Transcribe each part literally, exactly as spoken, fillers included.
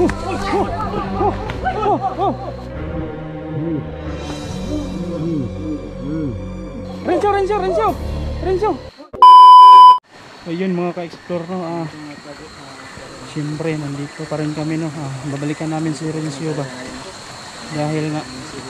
Oh, oh. Renzo, Renzo, Renzo, Renzo. Ayun mga ka-explore, no. Ah, siyempre nandito pa rin kami, no. Ah, babalikan namin si Renzo ba. Dahil nga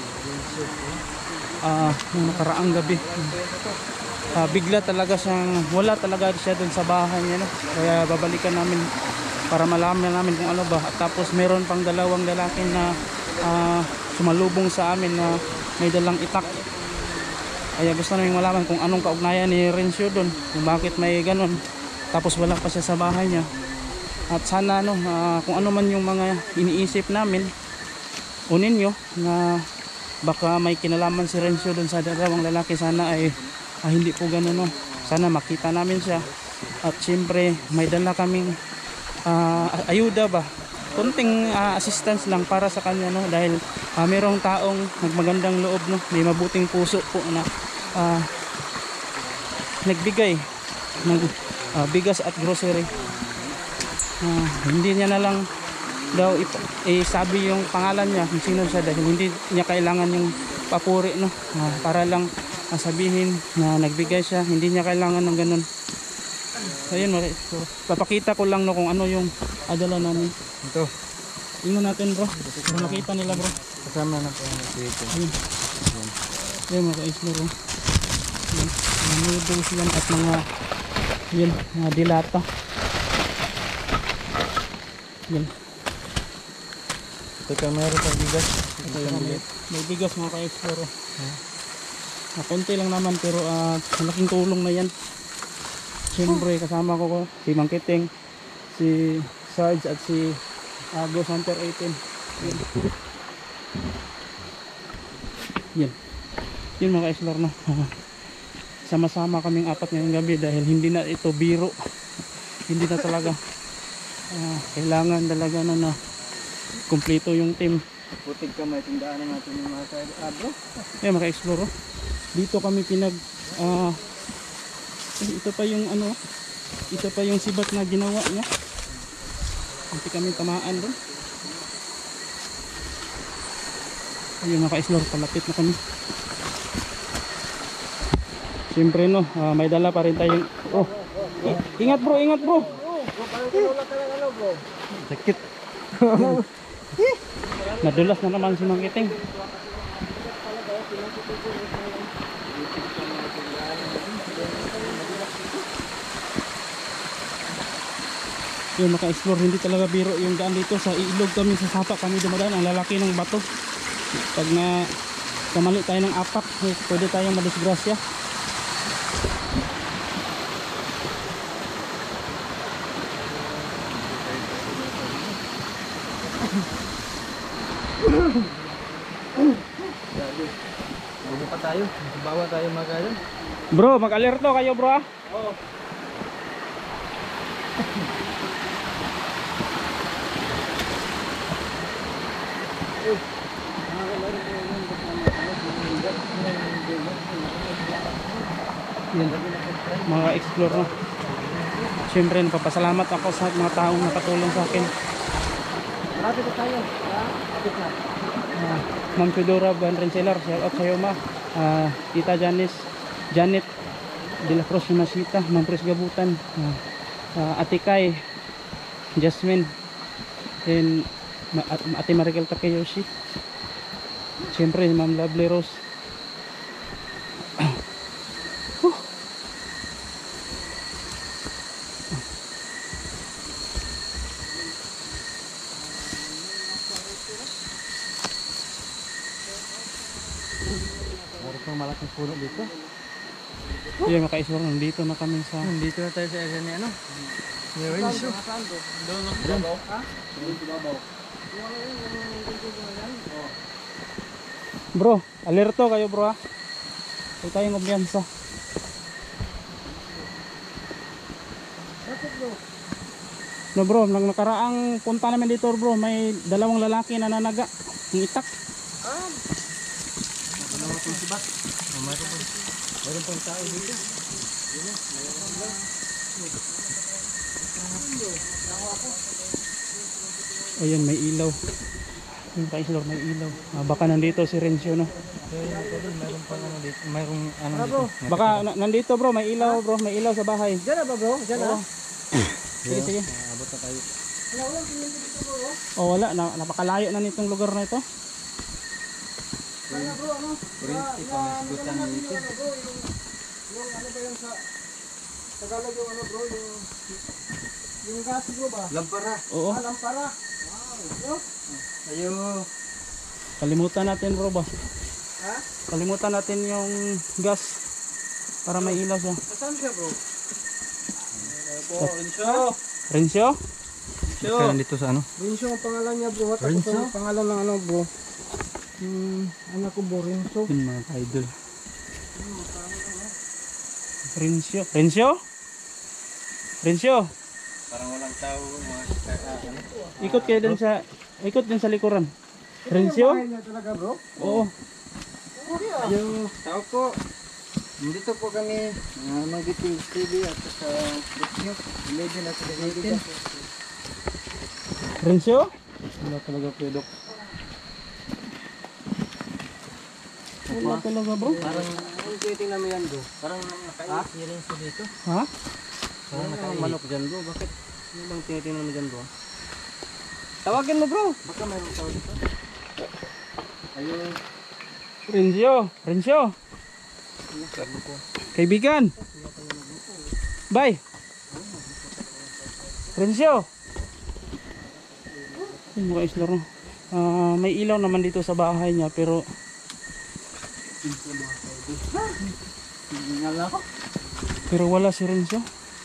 ah, nung nakaraang gabi, ah, bigla talaga siyang, wala talaga siya dun sa bahay niya, no. Kaya babalikan namin para malaman namin kung ano ba. At tapos meron pang dalawang lalaki na ah, sumalubong sa amin na may dalang itak. Kaya gusto namin malaman kung anong kaugnayan ni Renzo doon, kung bakit may ganon. Tapos wala pa siya sa bahay niya. At sana no, uh, kung ano man yung mga iniisip namin, unin nyo na baka may kinalaman si Renzo doon sa dalawang lalaki. Sana ay ah, hindi po ganon, no. Sana makita namin siya. At siyempre may dala kaming uh, ayuda ba, konting uh, assistance lang para sa kanya, no. Dahil uh, mayroong taong nagmagandang loob, no, may mabuting puso po na uh, nagbigay ng uh, bigas at grocery. Uh, hindi niya na lang daw isabi yung pangalan niya kung sino siya, dahil hindi niya kailangan yung papuri, no. Uh, para lang uh, sabihin na nagbigay siya, hindi niya kailangan ng ganun. So yun, so, papakita ko lang, no, kung ano yung adala namin. Ito. Tingnan natin, bro. Para makita nila, bro. Kasama na po yung dito. Ayun. Ayun, mga ka-explore, bro. Ayun. Mga noodles yan at mga yun, mga dilata. Yun. Ito ka meron pang bigas. Ito yung bigas. May bigas, mga ka-explore. Huh? Na konti lang naman, pero uh, malaking tulong na yan. Siyempre kasama ko ko si Mang Kiting, si Sarge at si uh, Ghost Hunter eighteen. Yun. Yun. Yun mga ka-explore, no. Sama-sama kaming apat ngayong gabi dahil hindi na ito biro. Hindi na talaga uh, kailangan talaga na na kumpleto yung team. Putig kamay, tindaan natin yung mga ka-abro. Eh mga ka-explore, dito kami pinag uh, ito pa yung ano, ito pa yung sibat na ginawa niya. Hindi kami tamaan doon. Ayun mga ka-explore, palapit na kami. Siyempre, no, uh, may dala pa rin tayong oh. Ingat bro, ingat bro. Sakit. Nadulas na naman si Mang Kiting. Yung maka-explore, hindi talaga biro yung daan dito. Sa ilog kami, sa sapa kami dumadaan. Ang lalaki ng bato. Pag na kamali tayo ng apak, pwede tayong madisgrasya. Bubo pa tayo. Bawa tayo magano. Bro, mag-alerto kayo, bro, ah. Oo. Yan, mga explore, no. Siyempre napapasalamat ako sa mga taong nakatulong sa akin. Marami pa tayo. Kapit na. uh, Ma'am Fedora Banrenselar, shout out sa iyo, ma. uh, Tita Janice Janet de la Cruz Masita, Ma'am Pres Gabutan, uh, uh, Ate Kai, Jasmine, and Ate Marikel Takeyoshi. Siyempre Ma'am Lovely Rose. Meron malaking puno dito. Yan, maka-explore, nandito na kami sa Nandito na tayo sa area ni ano? Ni Renzo. Doon no? Doon. Ha? bro, alerto kayo, bro, ha. Huwag tayong kumpiyansa. No bro, nang nakaraang punta namin dito, bro, may dalawang lalaki na nanaga ng itak. Ah. Ano ba itong sibat? Mayroon pong mayroon pong tao dito. Ayan, may ilaw. Yung ka-islor, may ilaw. Ah, baka nandito si Rencio, no? Mayroon pang ano dito. Mayroong ano dito. Baka na- nandito bro, may ilaw bro, may ilaw sa bahay. Diyan na ba bro? Diyan na? Sige, sige. Abot na tayo. Wala, wala. Tingnan dito bro. Oh, wala. Na, napakalayo na nitong lugar na ito. Kaya bro, ano? Kuryente pa, may sigutan Ano dito. ano bro? Yung, yung ano ba yung sa... Tagalog yung ano bro? Yung... Yung gas bro ba? Lampara. Oo. Ah, lampara. Wow. Yo. Ayo. Kalimutan natin bro ba? Ha? Kalimutan natin yung gas para may ilaw siya. Saan siya bro? Po, Rencio. Rencio? Rencio. Kaya dito sa ano? Rinso ang pangalan niya bro. At ako Rinso? ang pangalan ng ano bro. Hmm, anak ko bro, Rinso. Yun mga idol. Rencio? Rencio? Rencio? Parang walang tao mga uh, ano? Ikot kayo dun sa, ikot dun sa likuran. Ito yung Rencio? bahay niya talaga bro? Oo. Okay ah. Ayo, tao po. Dito po kami uh, mag-T V at sa YouTube. Imagine at sa eighteen. Rencio? Wala talaga pwede. Wala talaga bro. Parang ang titingnan mo yan bro. Parang nakainis niya rin sa dito. Ha? Parang nakainis manok dyan bro. Bakit? Ano bang tinitingnan mo dyan bro? Tawagin mo bro. Baka mayroong tao dito. Ayun. Rencio? Rencio? Kaibigan? Bye! Rencio? Yung mga isla ro. Ah, may ilaw naman dito sa bahay niya pero Ngala ko. pero wala si Rencio.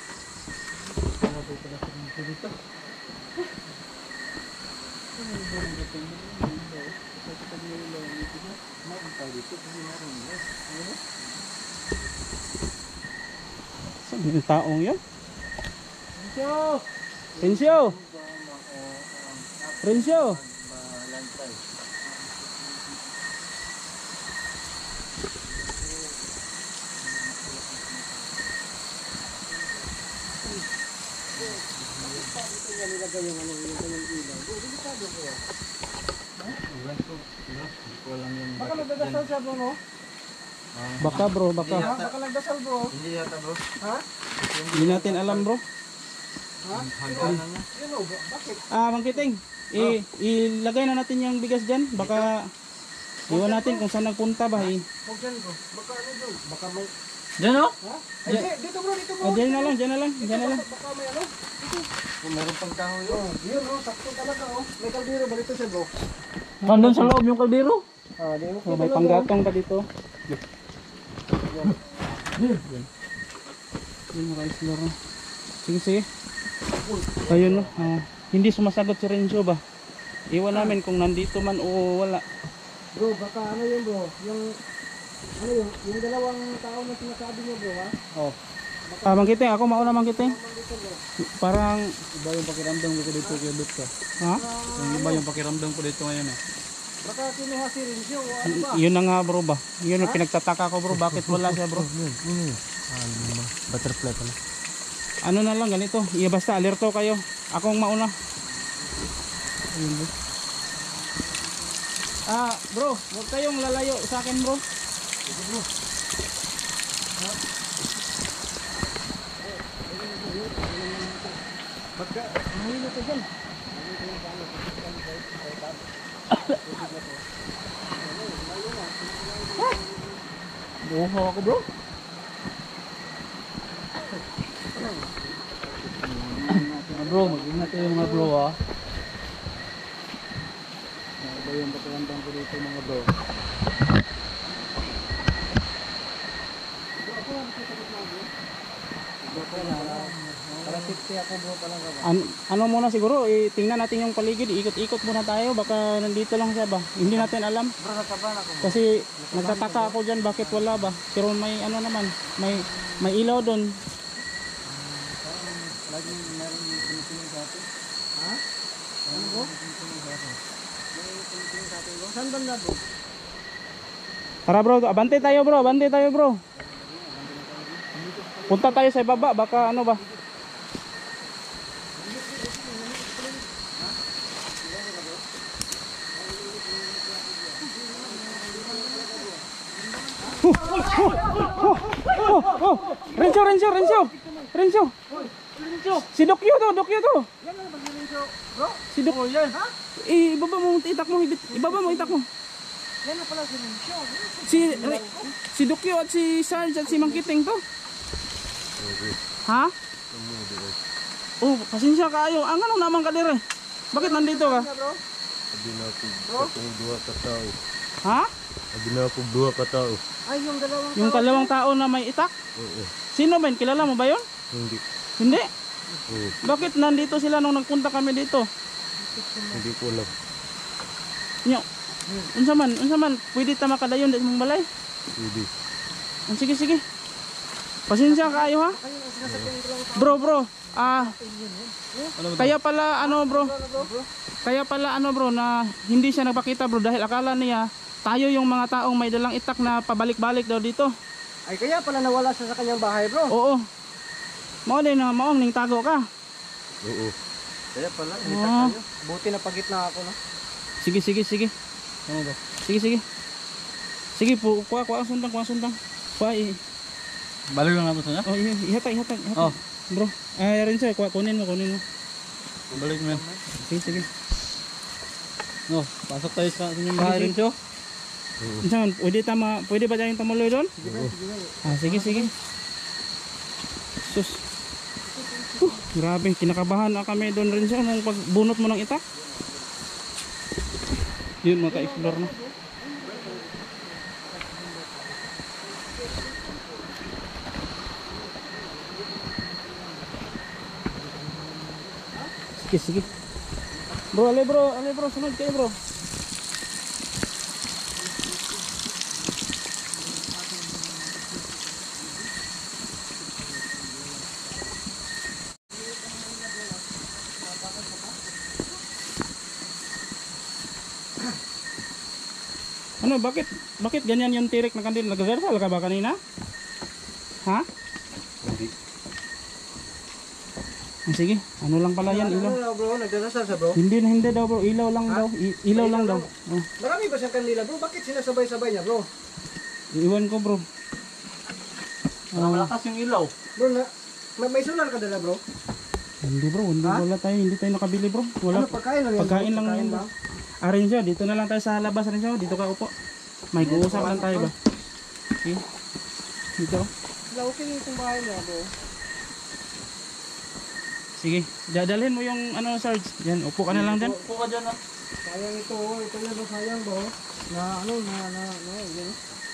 Saan yung taong yun? Rinso! Rencio! Rencio! Baka nagdadasal siya bro no? Baka bro, baka. Ha? Baka nagdasal bro? Hindi yata bro. Ha? Hindi natin alam bro. Ha? Yun o, bakit? Ah, Mang Kiting, i ilagay na natin yung bigas dyan. Baka iwan natin kung saan nagpunta ba. Eh. Huwag dyan bro. Baka ano bro? Baka may... Dyan o? Ha? Ay, di- dito bro, dito bro. Oh, dyan na lang, dyan na lang, dyan na lang. Baka may ano? Kung meron pang kahoy yun. Oh, yun oh, sakto talaga oh. May kaldero ba dito siya bro? Nandun sa loob yung kaldero. Ah, di mo Oh, may panggatong pa dito. Yun mga islor. Sige, sige. Ayun no. Ah, hindi sumasagot si Renzo ba? Iwan namin kung nandito man o wala. Bro, baka ano yun bro? Yung... Ano yung, yung dalawang tao na sinasabi niyo bro ha? Oh. Ah, Mang Kiting, ako mauna Mang Kiting. Dito bro. Parang Iba yung pakiramdam ko dito kay Dokta. ha? Yung iba yung pakiramdam ko dito ngayon eh. Baka kinuha si Rincio o ano ba? Yun na nga bro ba? Yun ang pinagtataka ko bro, bakit wala siya bro? Ano ba? Butterfly pala. Ano na lang ganito, iya basta alerto kayo. Akong mauna. Ayun bro. Ah, bro, huwag kayong lalayo sa akin bro. Sige bro. Baka, mahina ka dyan. Buho ako bro. Mga bro, mag-ingat kayo mga bro ha. Iba yung pakiramdam ko dito mga bro. Para safety ako bro talaga ba? An ano muna siguro, eh, tingnan natin yung paligid, ikot-ikot muna tayo, baka nandito lang siya ba? Hindi natin alam. Bro, nagkabahan ako. Kasi nagtataka ako dyan bakit wala ba? Pero may ano naman, may may ilaw doon. Laging meron yung tinitingin sa atin. Ha? Ano bro? May tinitingin sa atin bro. Saan banda bro? Tara bro, abante tayo bro, abante tayo bro. Punta tayo sa baba, baka ano ba? Oh, Renzo, Renzo, Renzo. Renzo. Si Dokyo to, Dokyo to. Yan na ba si Renzo, bro? Si Dok. Yan. Ha? Ibaba mo itak mo, ibit- ibaba mo itak mo. Yan na pala si Renzo. Si Re- si Dokyo at si Sarge at si Mangkiting to. Ha? Oh, pasensya kayo. Ang ano naman ka dire? Bakit nandito ka? Bro? Abi na ako katong duha ka tao. Ha? Abi na ako duha ka tao. Ay, yung dalawang Yung kalawang tao na may itak? Oo. Sino ba yun? Kilala mo ba yun? Hindi. Hindi. Oo. Bakit nandito sila nung nagpunta kami dito? Hindi ko alam. Nyo. Unsa man, unsa man, pwede ta makadayon sa mong balay? Hindi. Ah, sige, sige. Pasensya kayo ha. Bro, bro. Ah, kaya pala ano bro? Kaya pala ano bro na hindi siya nagpakita bro dahil akala niya tayo yung mga taong may dalang itak na pabalik-balik daw dito. Ay, kaya pala nawala siya sa kanyang bahay, bro. Oo. Mao din na maong ning tago ka. Oo. Kaya pala, Ah. tayo. Buti na pagitna ako, no? Sige, sige, sige. Ano ba? Sige, sige. Sige po, kuha, kuha ang sundang, kuha ang sundang. Kuha, i- Balik lang nato sa niya? oh, i- ihatag, ihatag, ihatag. Oh. Bro, ay rin sir, kuha, kunin mo, kunin mo. Balik men. Sige, sige. No, pasok tayo sa inyong bahay rin siyo. Saan, pwede tama, pwede ba tayong tumuloy doon? Ah, sige, sige. Sus. Huh, grabe, kinakabahan na kami doon rin siya nung pagbunot mo ng itak. Yun, maka-explore na. Sige, sige. Bro, ale bro, ale bro, sunod kayo bro. Ano, bakit bakit ganyan yung tirik na kandil? Nagagarsal ka ba kanina? Ha? Hindi. Ah, sige, ano lang pala yan, ilaw. Ano, bro? Nagdadasal siya, bro? Hindi na hindi daw bro, ilaw lang daw. I- ilaw lang daw. Oh, Marami ba siyang kanila, bro? Bakit sinasabay-sabay niya, bro? iwan ko bro. Ah, Malakas yung ilaw. Bro, na, may, may solar ka dala, bro? hindi bro, hindi wala tayo, hindi tayo nakabili bro. Wala. Ano, pagkain lang yan, bro? Pagkain lang yan. lang. Ah, Renzo, dito na lang tayo sa labas Renzo. Dito ka upo. May uusap lang tayo ba? Okay. Dito. Wala, okay na itong bahay niya, bro. Sige, dadalhin mo yung ano Sarge. Yan, upo ka na lang dyan. Upo ka dyan ah. Sayang ito, oh. Ito na, bro, sayang, bro. Na, ano, na, na, na, yan.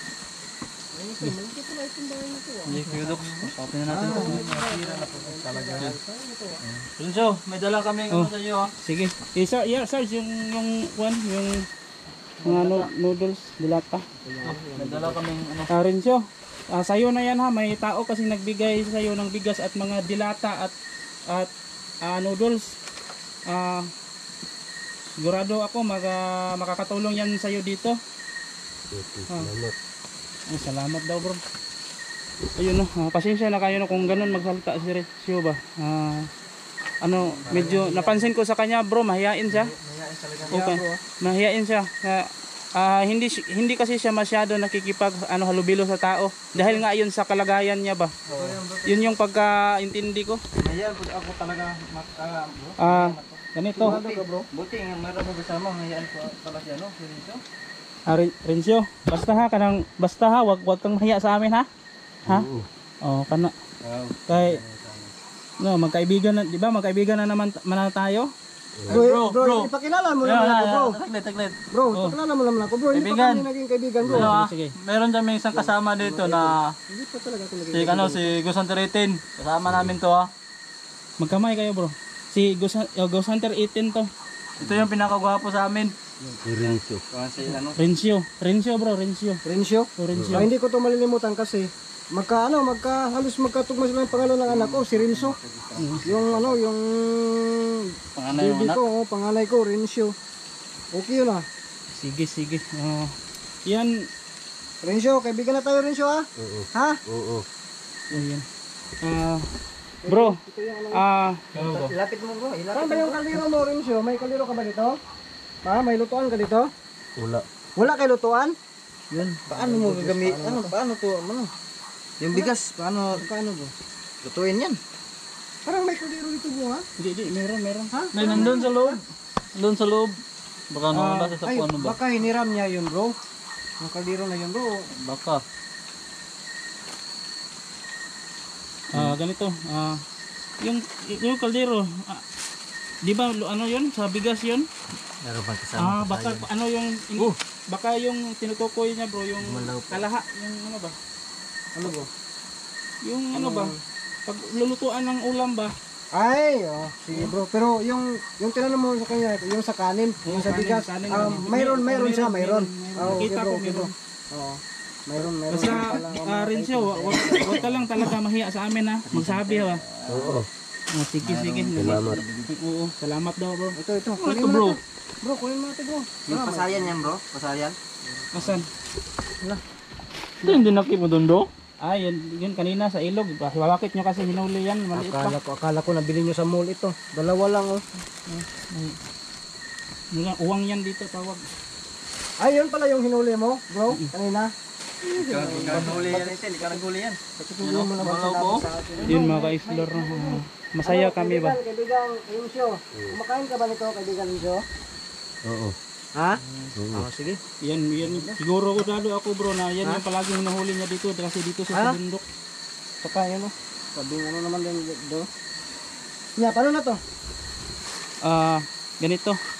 Ayun ito, malaki pala itong bahay nito, ah. Hindi, Kuya Doc. Kaupin na natin ito. Talaga. Sayang ito, ah. Renzo, may dala kaming Oh. ano sa iyo ah. Sige. Eh, Sar yeah, Sarge, yung, yung, one, yung, mga no, noodles, dilata. May dala kaming ano. Ah, Renzo, ah, sa'yo na yan ha. May tao kasi nagbigay sa'yo ng bigas at mga dilata at, at ah, noodles. Ah, sigurado ako mag, ah, makakatulong yan sa'yo dito. Salamat. Ay, salamat daw bro. Ayun no, ah, pasensya na kayo no kung ganun magsalita si Renzo ba. Ah, ano, medyo napansin ko sa kanya bro, mahihain siya. Okay. Mahihain siya. Ah, ah, hindi si- hindi kasi siya masyado nakikipag ano halubilo sa tao dahil nga yun sa kalagayan niya ba. Yun yung pagkaintindi ko. Ayan, ako talaga, maka, bro. Ah, ganito. Buti ka, bro. Buti nga mayroon mo kasama, hayaan ko pala si ano, si Renzo. Ah, Ren- Renzo, basta ha kanang basta ha, wag wag kang mahiya sa amin ha. Ha? Oh, kana Wow. kay no, magkaibigan na, di ba? Magkaibigan na naman man tayo. Bro, bro, bro. ipakilala mo naman ako, bro. Taglit, taglit. Bro, ipakilala mo naman ako, bro. Hindi pa Kaibigan. kami naging kaibigan, bro. Ano ah, sige. meron dyan may isang kasama dito na Hindi pa talaga ako naging si ano, si Gusan Teritin. Kasama namin to ah. Magkamay kayo, bro. Si Ghost, uh, Ghost Hunter eighteen to. Ito yung pinakagwapo sa amin. Renzo. Si ano? Renzo. Renzo, bro. Renzo. Rencio. O, Renzo. Ah, hindi ko to malilimutan kasi magka ano, magka halos magkatugma sila ng pangalan ng anak ko, si Renzo. Yung ano, yung Panganay ng baby anak. ko, oh, panganay ko, Rencio. Okay yun ah. Sige, sige. Ah, yan. Rencio, kaibigan na tayo, Rencio ah. Oo. Ha? Oo. Ayan. Ah, bro. Ah, Ilapit mo bro, ilapit. Saan ba yung kaliro mo, Rencio? May kaliro ka ba dito? Ha? May lutuan ka dito? Wala. Wala kay lutuan? Yun. Paano mo gagamit? Ano? Paano to? Ano? Yung bigas, paano? Magkano bro? Lutuin yan. Parang may kaldero dito bro ha? Hindi, hindi, meron, meron. Ha? May nandun sa loob. Nandun sa loob. Baka Ah, nawala sa ay, sapuan mo ba? baka hiniram niya yun bro. Ang kaldero na yun bro. Baka. Ah, ganito. Ah, yung yung kaldero, ah, 'di ba lo- ano 'yun sa bigas 'yun? Meron bang Ah, baka ano yung ini, baka yung tinutukoy niya, bro, yung Gumalaw po. kalaha, yung ano ba? Ano bro? Yung ano ba? Pag lulutuan ng ulam ba? Ay, oh, sige bro. Pero yung yung tinanong mo sa kanya, yung sa kanin, yung sa kanin, bigas, kanin, um, kanin. mayroon, mayroon siya, Meron, mayroon. meron, Ah, okay Nakita bro, ko, okay bro. meron. Oo. Mayroon, mayroon. Basta Pala, oh, ah, mga rin siya, kaibigan. wag wag ka lang talaga mahiya sa amin ha. Magsabi ha. Oo. Oh, sige, sige. Salamat. Oo, salamat daw, bro. Ito, ito. Ano Kunin to mo bro? na to. Bro, kunin mo na to bro. Yung pasayan yan bro, pasayan. Asan? Ito yung dinaki mo dun bro? Ah, yun, yun kanina sa ilog. Bakit nyo kasi hinuli yan? Maliit pa. Akala ko, akala ko nabili nyo sa mall ito. Dalawa lang oh. Mga uwang yan dito tawag. Ay, yun pala yung hinuli mo, bro, kanina. Naguli yan ito, hindi ka naguli yan. Hindi mo naman Malaw sinabi po? sa akin. Yun mga ka-explore. no? Masaya kami ba? Kaibigan, kaibigan, Rimsyo. Kumakain ka ba nito, kaibigan Rimsyo? Oo. Ha? Oo, sige. Yan, yan. Siguro ko lalo ako bro na yan yung palaging hinuhuli niya dito kasi dito sa Ha? sa bundok. Saka yan oh. Sabi ano naman din do. Yeah, paano na to? Ah, ganito.